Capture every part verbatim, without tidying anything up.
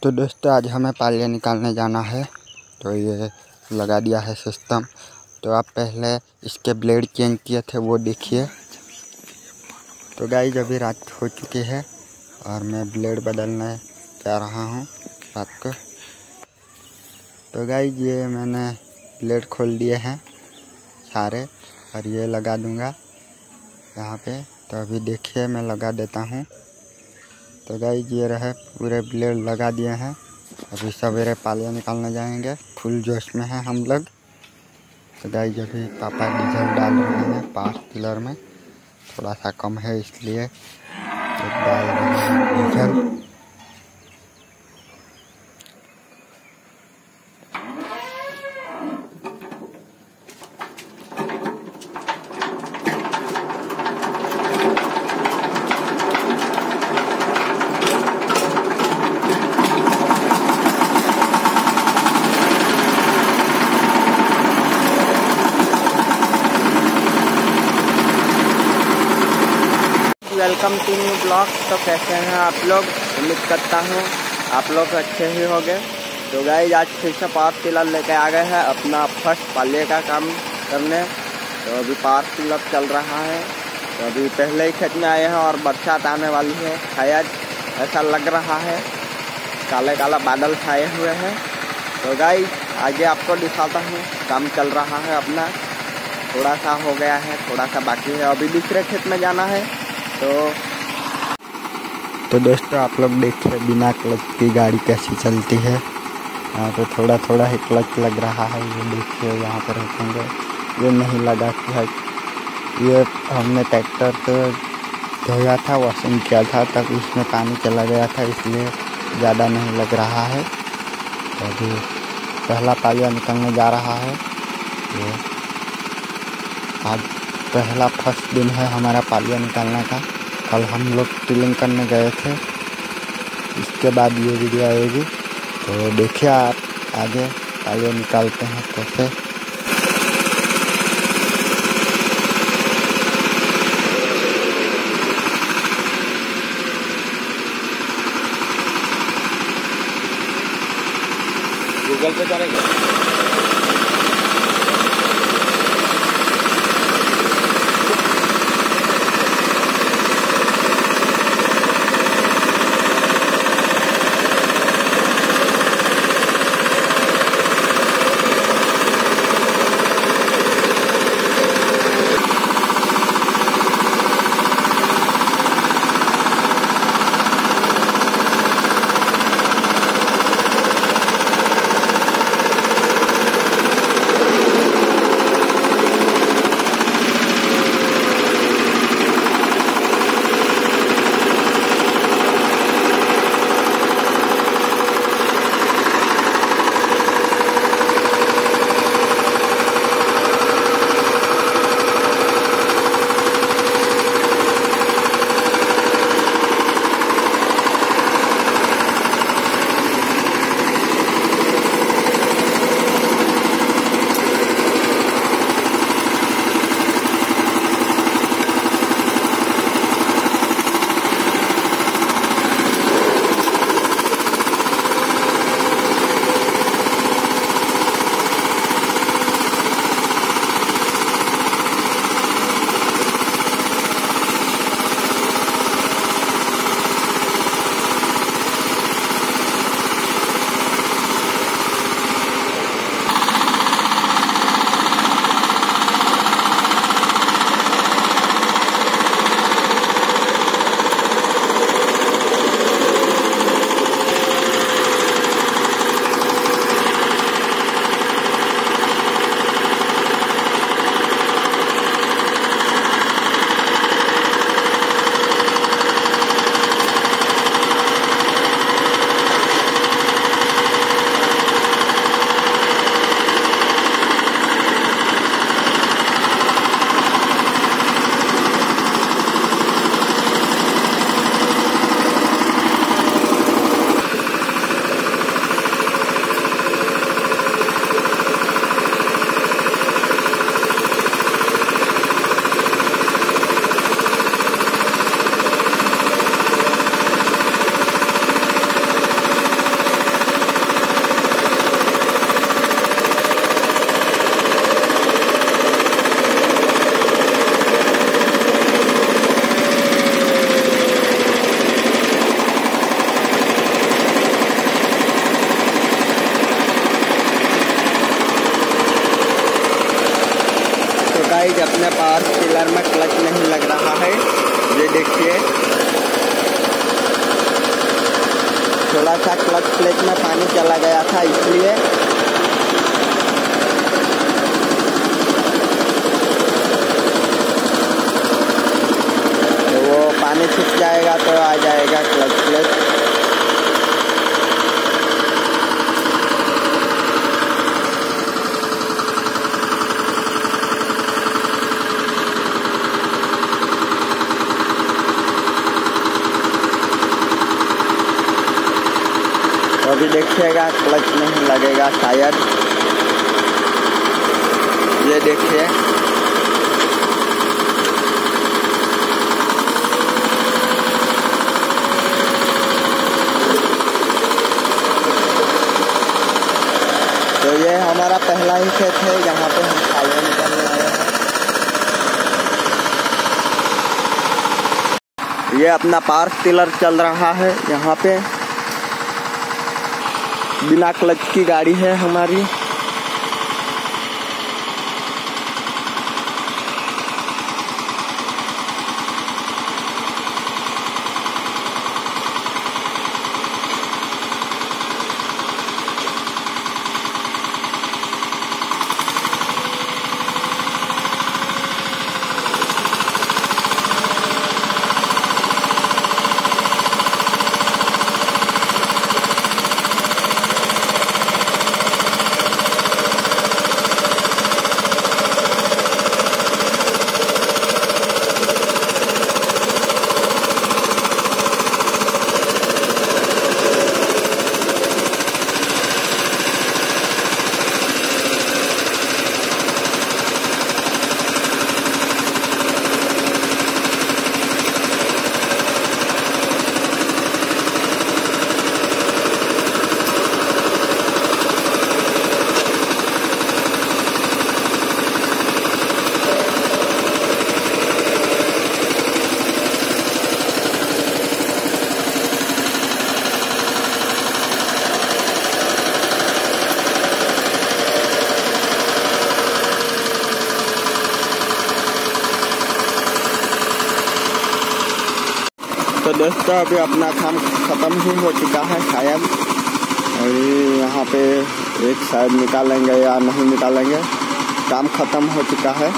तो दोस्तों आज हमें पालिया निकालने जाना है। तो ये लगा दिया है सिस्टम। तो आप पहले इसके ब्लेड चेंज किए थे वो देखिए। तो गाइस अभी रात हो चुकी है और मैं ब्लेड बदलने जा रहा हूँ रात को। तो गाइस ये मैंने ब्लेड खोल दिए हैं सारे और ये लगा दूँगा यहाँ पे। तो अभी देखिए मैं लगा देता हूँ। तो गाइस ये रहे पूरे ब्लेड लगा दिए हैं। अभी सवेरे पालिया निकालने जाएंगे, फुल जोश में है हम लोग। तो गाइस अभी पापा डीजल डाल रहे हैं पाँच पिलर में, थोड़ा सा कम है इसलिए तो डाल रहे हैं diesel. Welcome to new blog. तो कैसे हैं आप लोग? उम्मीद करता हूँ आप लोग अच्छे ही होंगे। तो गाइस आज फिर से पावर टिलर लेके आ गए हैं अपना फर्स्ट पालिया का काम करने। तो अभी पावर टिलर चल रहा है। तो अभी पहले ही खेत में आए हैं और बरसात आने वाली है शायद, ऐसा लग रहा है। काले काला बादल छाए हुए हैं। तो गाइस आगे आपको दिखाता हूँ, काम चल रहा है अपना। थोड़ा सा हो गया है, थोड़ा सा बाकी है, अभी दूसरे खेत में जाना है। तो तो दोस्तों आप लोग देखिए बिना क्लच की गाड़ी कैसी चलती है। यहाँ पे थोड़ा थोड़ा ही क्लच लग रहा है। ये देखिए यहाँ पर रखेंगे, ये नहीं लगा है। ये हमने ट्रैक्टर को धोया था, वॉशिंग किया था, तब इसमें पानी चला गया था, इसलिए ज़्यादा नहीं लग रहा है। तो अभी पहला पालिया निकलने जा रहा है। ये आज पहला फर्स्ट दिन है हमारा पालिया निकालने का। कल हम लोग टिलिंग करने गए थे, इसके बाद ये वीडियो आएगी। तो देखिए आप आगे पालिया निकालते हैं कैसे। गूगल पे करेंगे। गाइस अपने पावर टिलर में क्लच नहीं लग रहा है, ये देखिए। थोड़ा सा क्लच प्लेट में पानी चला गया था इसलिए। तो वो पानी सूख जाएगा तो आ जाएगा क्लच प्लेट। अभी देखिएगा क्लच नहीं लगेगा शायद, ये देखिए। तो ये हमारा पहला ही खेत है जहाँ पे हम खालियाँ निकालने आए हैं। ये अपना पावर टिलर चल रहा है यहाँ पे, बिना क्लच की गाड़ी है हमारी। तो दोस्तों अभी अपना काम ख़त्म ही हो चुका है शायद, और यहाँ पे एक शायद निकालेंगे या नहीं निकालेंगे। काम ख़त्म हो चुका है।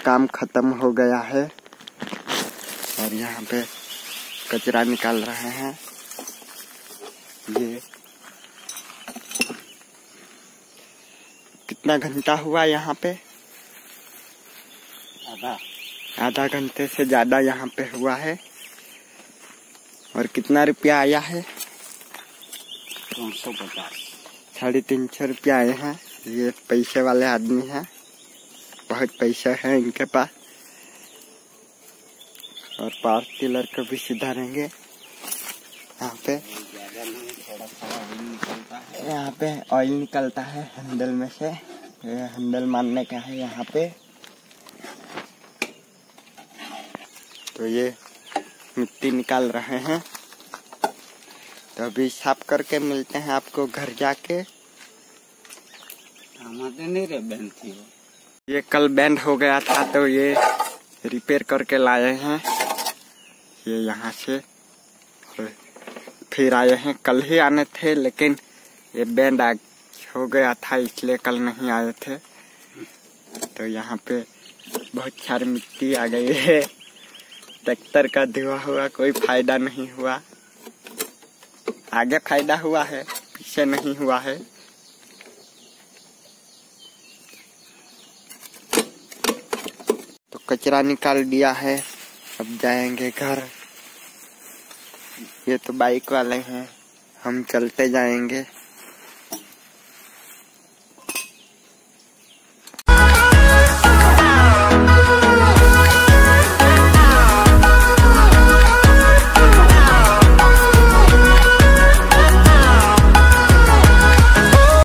काम खत्म हो गया है और यहाँ पे कचरा निकाल रहे हैं। ये कितना घंटा हुआ यहाँ पे? आधा आधा घंटे से ज्यादा यहाँ पे हुआ है। और कितना रुपया आया है? तीन सौ पचास साढ़े तीन सौ रुपया आए हैं। ये पैसे वाले आदमी हैं, बहुत पैसा है इनके पास। और पावर टिलर को भी सुधारेंगे। यहाँ पे यहाँ पे ऑयल निकलता है हैंडल में से, ये हैंडल मारने का है यहाँ पे। तो ये मिट्टी निकाल रहे हैं। तो अभी साफ करके मिलते हैं आपको घर जाके। हमारे नहीं रे बैंड थी वो। ये कल बैंड हो गया था तो ये रिपेयर करके लाए हैं ये यहाँ से। फिर आए हैं, कल ही आने थे लेकिन ये बैंड आ हो गया था इसलिए कल नहीं आए थे। तो यहाँ पे बहुत सारी मिट्टी आ गई है। ट्रैक्टर का धुआ हुआ कोई फायदा नहीं हुआ। आगे फायदा हुआ है, पीछे नहीं हुआ है। तो कचरा निकाल दिया है, अब जाएंगे घर। ये तो बाइक वाले हैं, हम चलते जाएंगे।